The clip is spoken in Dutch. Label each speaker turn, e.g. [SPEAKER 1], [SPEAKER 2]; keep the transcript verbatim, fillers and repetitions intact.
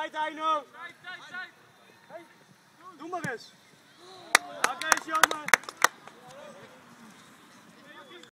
[SPEAKER 1] Tijd, Heino! Doe maar eens! Oké, is jammer!